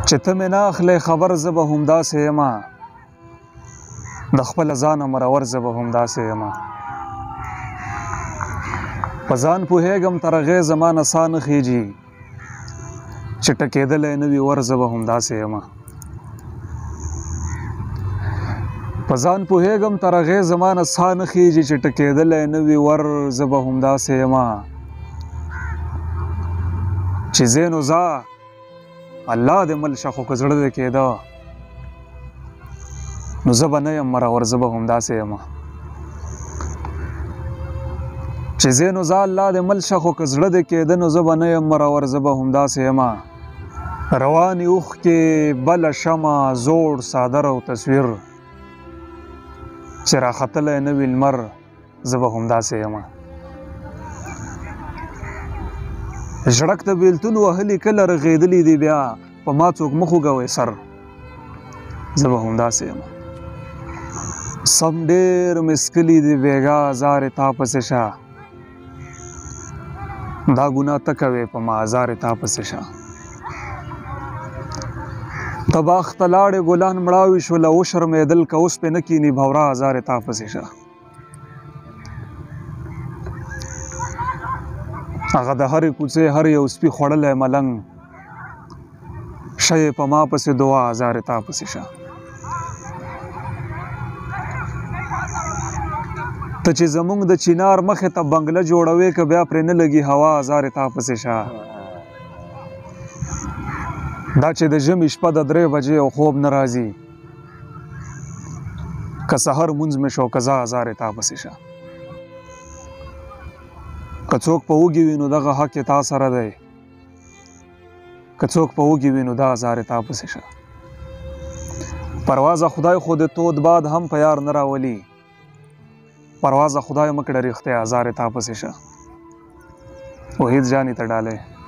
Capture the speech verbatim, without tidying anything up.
چې ته مې نه اخلې خبر زه به همداسې یمه د خپله ځانه مرور زه به همداسې یمه په ځان پوهېږم تر هغې زما نه سا نه خیجي چې ټکېدلی نه وي ور زه به همداسې یمه په ځان پوهېږم تر هغې زما نه سا نه خیجي چې ټکېدلی نه وي ور زه به همداسې یمه چې ځې نو ځه الله دې مل شه خو که زړه دې کېده نو زه به نه یم مرور زه به همداسې یمه چې ځې نو ځه الله دې مل شه خو که زړه دې کېده نو زه به نه یم مرور زه به همداسې یمه روانې اوښکې بله شمه زوړ څادر او تصویر چې راختلی نه وي لمر زه به همداسې یمه ژړک د بېلتون وهلي کله رغېدلي دي بیا په ما څوک مه خوږوئ سر زه به همداسې یمه سم ډېر مسکلي دي بېګا ازارې تا پسې شه دا ګناه ته کوې په ما ازارې تا پسې شه ته باغ ته لاړې ګلان مړاوي شوله وشرمېدل که اوس پې نه کښېني بورا ازارې تا پسې شه هغه د هرې کوڅې هر یو سپي خوړلی ملنګ شه یې په ما پسې دعا ازارې تا پسې شه ته چې زمونږ د چینار مخې ته بنګله جوړوې که بیا پرې نه لګي هوا ازارې تا پسې شه دا چې د ژمي شپه د درې بجې او خوب نه راځي که سحر مونځ مې شو که زه ازارې تا پسې شه که څوک په وږي وي نو دغه حق یې تا سره دی که څوک په وږي وي نو دا ازارې تا پسې شه پروازه خدای خو د تود باد هم په یار نه راولي پروازه خدای مه کړه رښتیا ازارې تا پسې شه وحید جانې ته ډالۍ